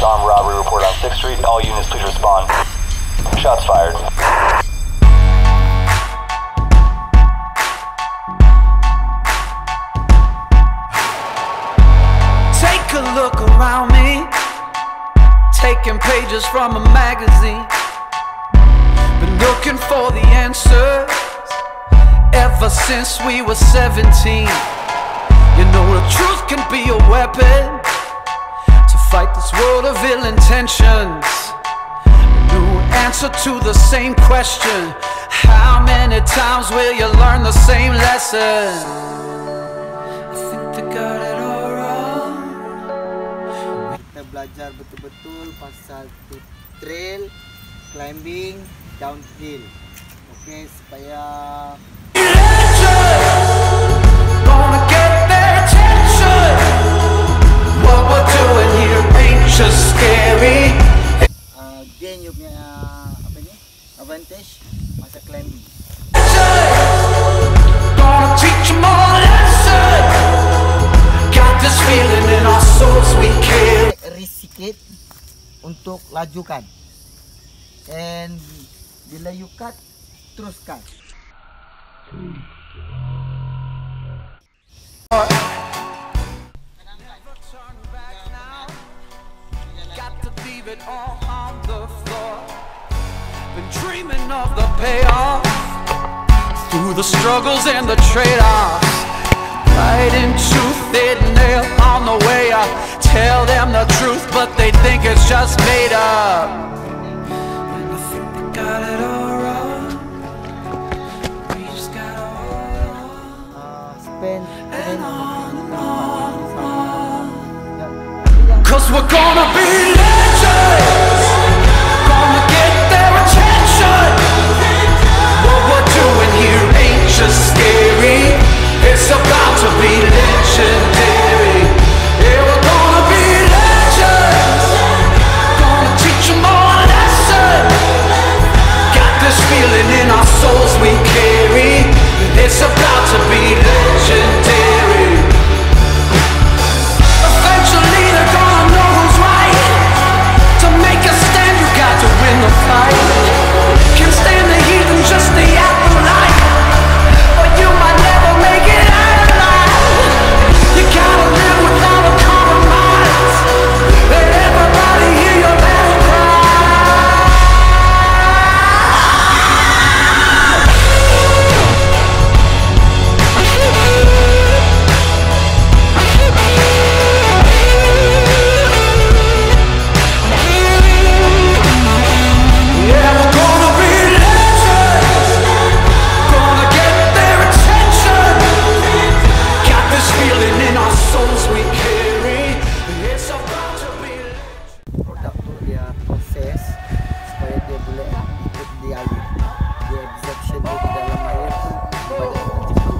armed robbery report on 6th Street. All units, please respond. Shots fired. Take a look around me, taking pages from a magazine. Been looking for the answers ever since we were 17. You know the truth can be a weapon to fight this world of ill intentions. A new answer to the same question: how many times will you learn the same lesson? I think they got it all wrong. Kita belajar betul-betul pasal trail, climbing, downhill. Oke, supaya Gonna get their attention. What we're doing here ain't just scary. gain you punya apa ni? Advantage masa climbing. Gonna teach them all a lesson. Got this feeling in our souls we carry. Risk sikit untuk lajukan. And bila you cut, teruskan. Got to leave it all on the floor. Been dreaming of the payoff through the struggles and the trade-offs. Right into thin nail on the way up. Tell them the truth, but they think it's just made up. And I think they got it all wrong. We just got it all wrong. Spend And on. 'Cause we're gonna be legends. Gonna get their attention. What we're doing here ain't just scary. It's about to be legendary. Yeah, we're gonna be legends. Gonna teach them all a lesson. Got this feeling in our souls we carry. It's about to be legendary. Eventually they're gonna know who's right. To make a stand you got to win the fight. Can't stand the heat and just the afterlife, or you might never make it out alive. You gotta live without a compromise. Let everybody hear your battle cry. Yeah, we're gonna be legends. Gonna get their attention. Got this feeling in our souls we carry. It's about to be legends. Produk tu dia proses supaya dia boleh ikut di air. Dia absorption dia di dalam air tu banyak.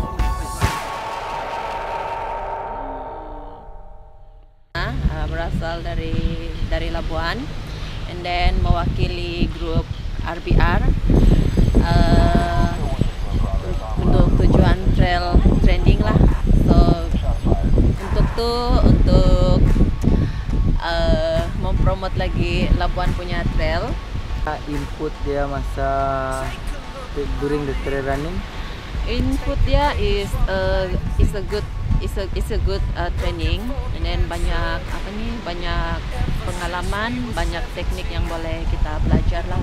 Berasal dari Labuan, and then mewakili grup RBR untuk tujuan trail trending lah. So untuk mempromot lagi Labuan punya trail. Input dia masa during the trail running. Input dia is a good training, and then banyak pengalaman, banyak teknik yang boleh kita belajar lah.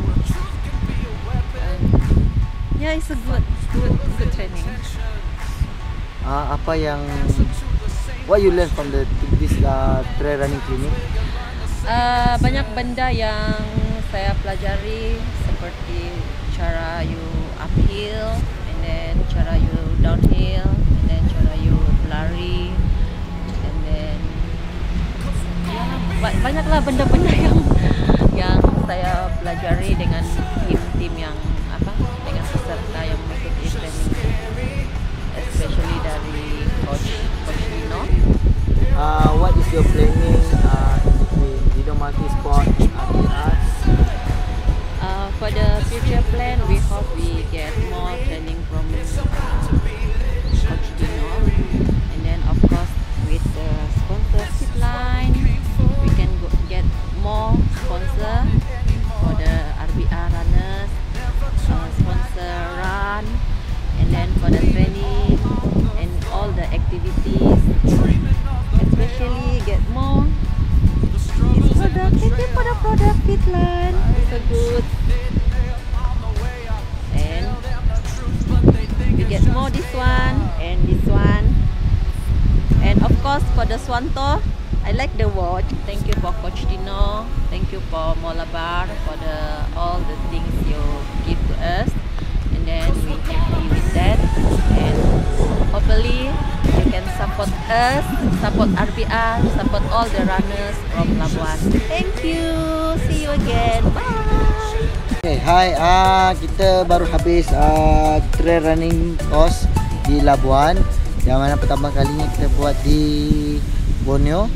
Yeah, it's a good training. What you learn from this trail running clinic? Banyak benda yang saya pelajari, seperti cara you uphill, and then cara you downhill, and then cara you lari, and then banyaklah benda-benda yang saya pelajari dengan tim yang dengan peserta yang mengikuti training, especially dari coach Dino. What is your planning between Dino multi-sport RBR? For the future plan, we hope we get more training from Coach Dino, and then of course with the sponsorship line, we can get more for the training and all the activities, especially get more this product. Thank you for the product, Fitland. It's so good. And we get more this one and this one. And of course for the Swanto, I like the watch. Thank you for Coach Dino. Thank you for Molabar for all the things you give to us. And then we happy with that. And hopefully you can support us, support RPR, support all the runners from Labuan. Thank you. See you again. Bye. Okay, hi. Kita baru habis trail running course di Labuan. Yang mana pertama kalinya kita buat di Borneo.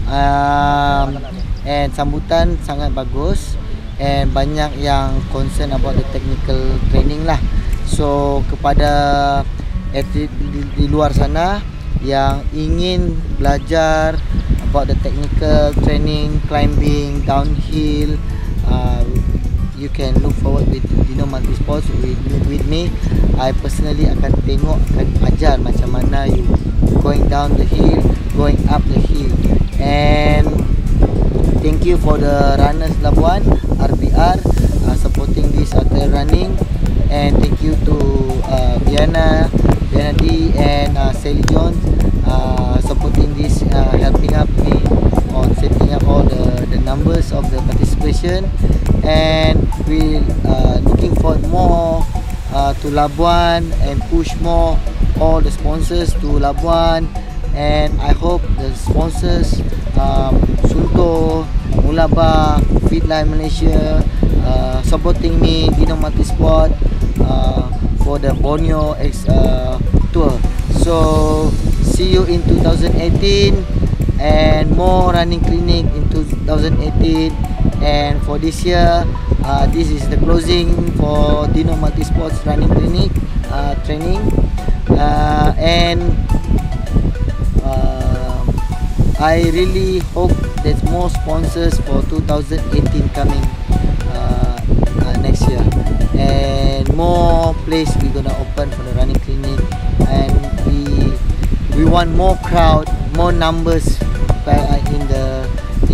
And sambutan sangat bagus. And banyak yang concern about the technical training lah. So kepada atlet di luar sana yang ingin belajar about the technical training, climbing, downhill, you can look forward with Dino Multisports with me. I personally akan ajar macam mana you going down the hill, going up the hill. And thank you for the runners Labuan, RPR, supporting this trail running. And thank you to Diana D and Sally Jones, supporting this, helping up me on setting up all the numbers of the participation. And we looking for more to Labuan and push more all the sponsors to Labuan. And I hope the sponsors Sunto, Mulaba, Fitline Malaysia, supporting me, Dino Multisport, for the Borneo tour. So see you in 2018 and more running clinic in 2018. And for this year, this is the closing for Dino Multisports running clinic training. And I really hope there's more sponsors for 2018 coming next year, and more place we're gonna open for the running clinic. And we want more crowd, more numbers in the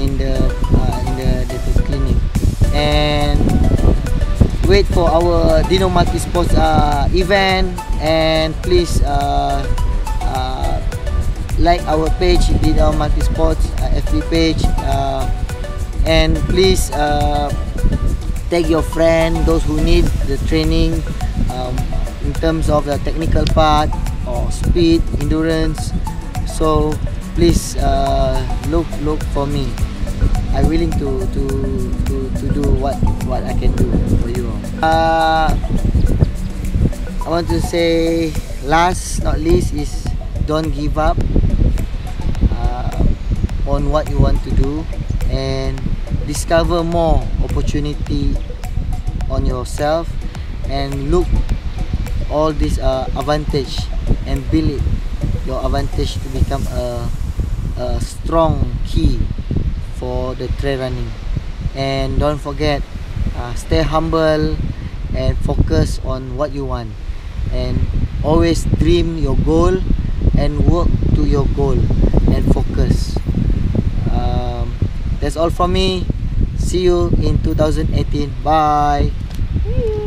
clinic. And wait for our Dino Multisports event. And please like our page, Dino Multisports FB page, and please tag your friend, those who need the training in terms of the technical part or speed, endurance. So please look for me. I'm willing to do what I can do for you. I want to say, last not least, is don't give up on what you want to do, and discover more opportunity on yourself, and look all this advantage and build it, your advantage to become a strong key for the trail running. And don't forget, stay humble and focus on what you want, and always dream your goal and work to your goal and focus. That's all from me. See you in 2018. Bye.